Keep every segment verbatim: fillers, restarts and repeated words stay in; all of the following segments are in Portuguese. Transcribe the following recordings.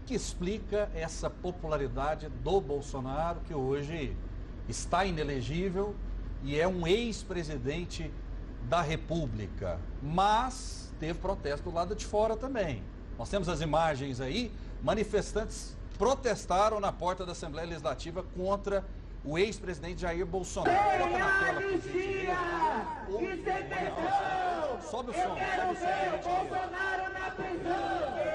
que explica essa popularidade do Bolsonaro, que hoje está inelegível e é um ex-presidente da República, mas teve protesto do lado de fora também. Nós temos as imagens aí, manifestantes protestaram na porta da Assembleia Legislativa contra o ex-presidente Jair Bolsonaro. Coloca na tela, por gentileza. Sobe o som, sobe o som. Eu quero ver o Bolsonaro na prisão.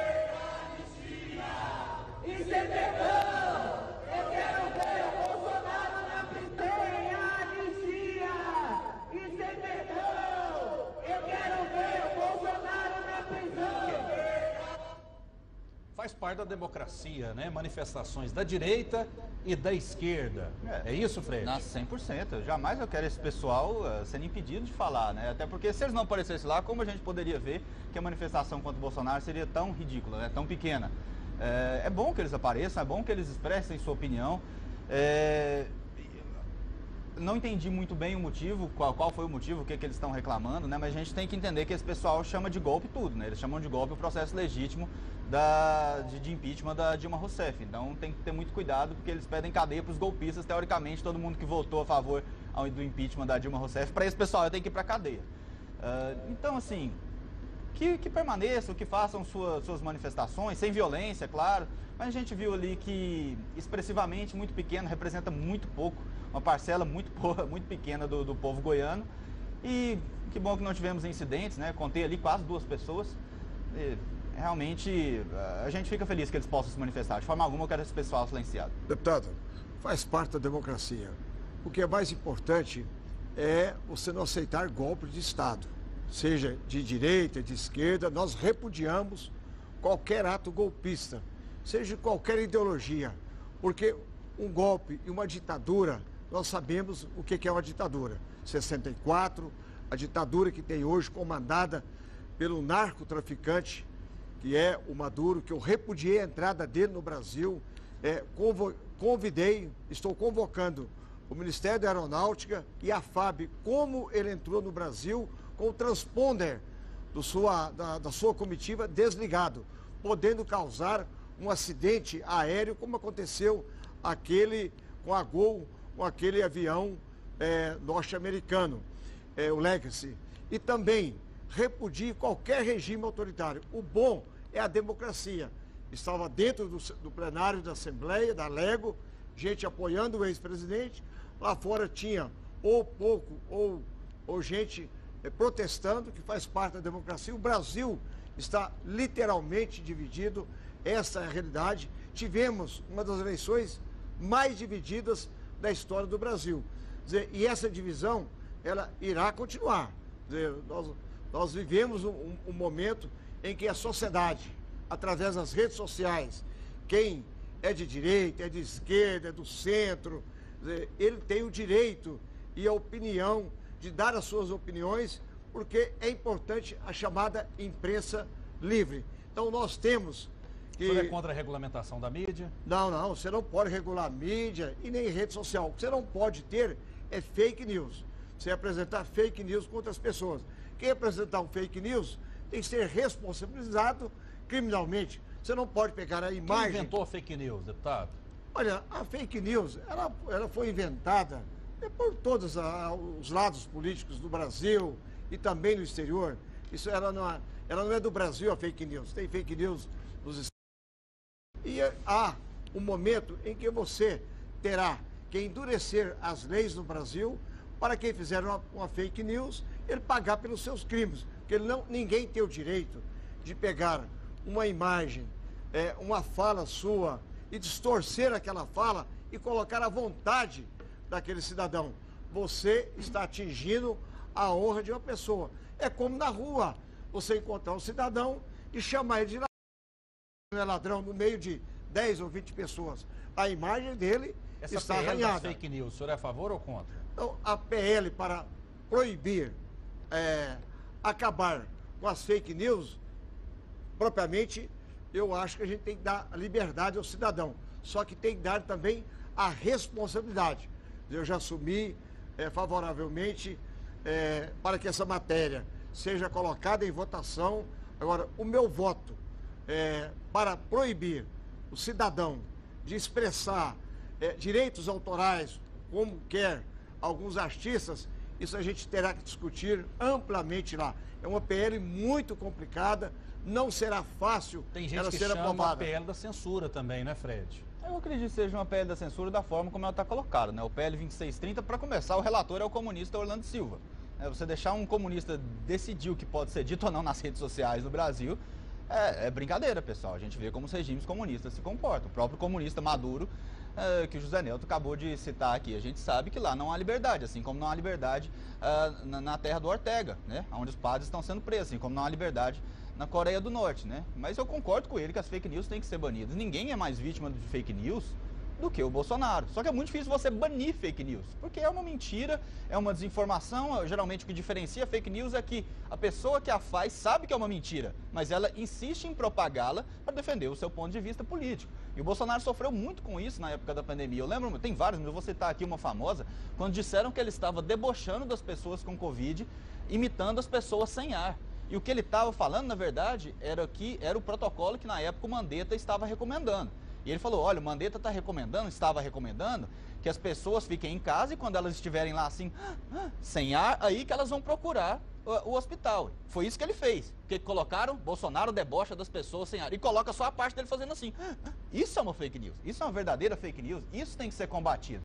Isso é perdão! Eu quero ver o Bolsonaro na prisão! Sem anistia! Isso é perdão! Eu quero ver o Bolsonaro na prisão! Faz parte da democracia, né? Manifestações da direita e da esquerda. É, é isso, Fred? Na cem por cento. Jamais eu quero esse pessoal uh, sendo impedido de falar, né? Até porque se eles não aparecessem lá, como a gente poderia ver que a manifestação contra o Bolsonaro seria tão ridícula, né? Tão pequena? É, é bom que eles apareçam, é bom que eles expressem sua opinião. É, não entendi muito bem o motivo, qual, qual foi o motivo, o que, que eles estão reclamando, né? Mas a gente tem que entender que esse pessoal chama de golpe tudo, né? Eles chamam de golpe o processo legítimo da, de, de impeachment da Dilma Rousseff. Então tem que ter muito cuidado, porque eles pedem cadeia para os golpistas. Teoricamente, todo mundo que votou a favor do impeachment da Dilma Rousseff, para esse pessoal tem que ir para a cadeia. Uh, então, assim... Que, que permaneçam, que façam sua, suas manifestações, sem violência, claro, mas a gente viu ali que expressivamente muito pequeno, representa muito pouco, uma parcela muito, muito pequena do, do povo goiano, e que bom que não tivemos incidentes, né? Contei ali quase duas pessoas, e realmente a gente fica feliz que eles possam se manifestar, de forma alguma eu quero esse pessoal silenciado. Deputado, faz parte da democracia. O que é mais importante é você não aceitar golpe de Estado. Seja de direita, de esquerda, nós repudiamos qualquer ato golpista, seja de qualquer ideologia, porque um golpe e uma ditadura, nós sabemos o que é uma ditadura. sessenta e quatro, a ditadura que tem hoje comandada pelo narcotraficante, que é o Maduro, que eu repudiei a entrada dele no Brasil, é, convo convidei, estou convocando o Ministério da Aeronáutica e a F A B, como ele entrou no Brasil, com o transponder do sua, da, da sua comitiva desligado, podendo causar um acidente aéreo, como aconteceu aquele com a Gol, com aquele avião é, norte-americano, é, o Legacy. E também repudio qualquer regime autoritário. O bom é a democracia. Estava dentro do, do plenário da Assembleia, da Lego, gente apoiando o ex-presidente. Lá fora tinha ou pouco ou, ou gente é, protestando, que faz parte da democracia. O Brasil está literalmente dividido, essa é a realidade. Tivemos uma das eleições mais divididas da história do Brasil. Quer dizer, e essa divisão, ela irá continuar. Quer dizer, nós, nós vivemos um, um momento em que a sociedade, através das redes sociais, quem é de direita, é de esquerda, é do centro, ele tem o direito e a opinião de dar as suas opiniões, porque é importante a chamada imprensa livre. Então nós temos que... O senhor é contra a regulamentação da mídia? Não, não, você não pode regular mídia e nem rede social. O que você não pode ter é fake news. Você apresentar fake news contra as pessoas. Quem apresentar um fake news tem que ser responsabilizado criminalmente. Você não pode pegar a imagem... Quem inventou a fake news, deputado? Olha, a fake news, ela, ela foi inventada por todos a, os lados políticos do Brasil e também no exterior. Isso ela não, é, ela não é do Brasil, a fake news. Tem fake news nos Estados Unidos. E há um momento em que você terá que endurecer as leis no Brasil para quem fizer uma, uma fake news, ele pagar pelos seus crimes. Porque ele não, ninguém tem o direito de pegar uma imagem, é, uma fala sua e distorcer aquela fala e colocar à vontade daquele cidadão. Você está atingindo a honra de uma pessoa. É como na rua, você encontrar um cidadão e chamar ele de ladrão, não é ladrão no meio de dez ou vinte pessoas. A imagem dele Essa está P L arranhada. das fake news, o senhor é a favor ou contra? Então, a P L para proibir, é, acabar com as fake news, propriamente, eu acho que a gente tem que dar a liberdade ao cidadão. Só que tem que dar também a responsabilidade. Eu já assumi é, favoravelmente é, para que essa matéria seja colocada em votação. Agora, o meu voto é, para proibir o cidadão de expressar é, direitos autorais, como quer alguns artistas, isso a gente terá que discutir amplamente lá. É uma P L muito complicada, não será fácil Tem gente ela que ser chama a aprovada. P L da censura também, né, Fred? Eu acredito que seja uma P L da censura da forma como ela está colocada, né? O P L vinte e seis trinta, para começar, o relator é o comunista Orlando Silva. É, você deixar um comunista decidir o que pode ser dito ou não nas redes sociais no Brasil é, é brincadeira, pessoal. A gente vê como os regimes comunistas se comportam. O próprio comunista Maduro, é, que o José Nelto acabou de citar aqui, a gente sabe que lá não há liberdade, assim como não há liberdade é, na, na terra do Ortega, né? Onde os padres estão sendo presos, assim como não há liberdade na Coreia do Norte, né? Mas eu concordo com ele que as fake news têm que ser banidas. Ninguém é mais vítima de fake news do que o Bolsonaro. Só que é muito difícil você banir fake news, porque é uma mentira, é uma desinformação. Geralmente o que diferencia fake news é que a pessoa que a faz sabe que é uma mentira, mas ela insiste em propagá-la para defender o seu ponto de vista político. E o Bolsonaro sofreu muito com isso na época da pandemia. Eu lembro, tem vários, mas eu vou citar aqui uma famosa, quando disseram que ele estava debochando das pessoas com Covid, imitando as pessoas sem ar. E o que ele estava falando, na verdade, era que era o protocolo que na época o Mandetta estava recomendando. E ele falou, olha, o Mandetta está recomendando, estava recomendando que as pessoas fiquem em casa e quando elas estiverem lá assim, sem ar, aí que elas vão procurar o, o hospital. Foi isso que ele fez. Porque colocaram, Bolsonaro debocha das pessoas sem ar. E coloca só a parte dele fazendo assim. Isso é uma fake news. Isso é uma verdadeira fake news. Isso tem que ser combatido.